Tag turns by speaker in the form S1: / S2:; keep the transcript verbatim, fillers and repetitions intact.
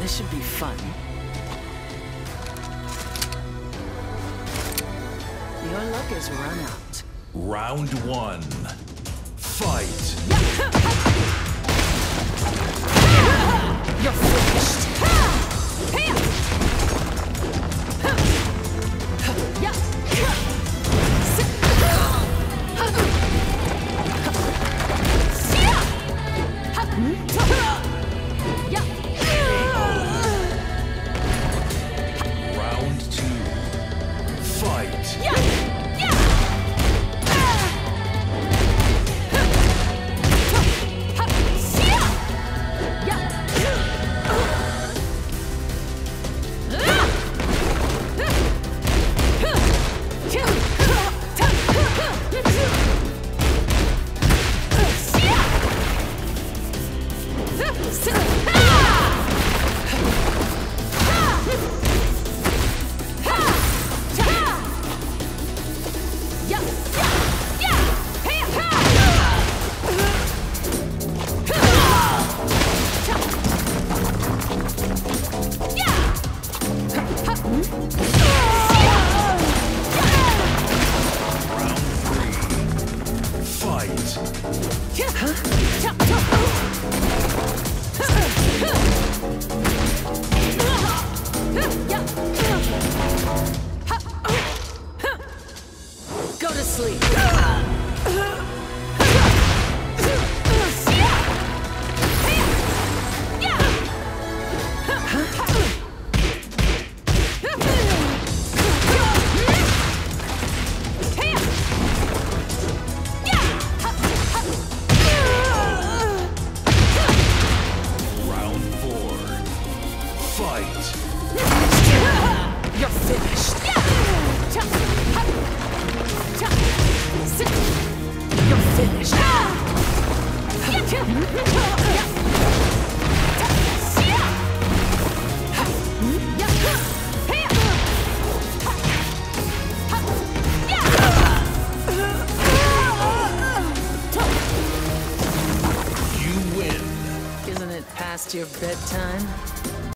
S1: This should be fun. Your luck has run out.
S2: Round one. Fight!
S1: You're finished.
S2: Round two. Fight!
S1: Go to sleep.
S2: Round four. Fight!
S1: You're finished. You're finished.
S2: You win!
S1: Isn't it past your bedtime?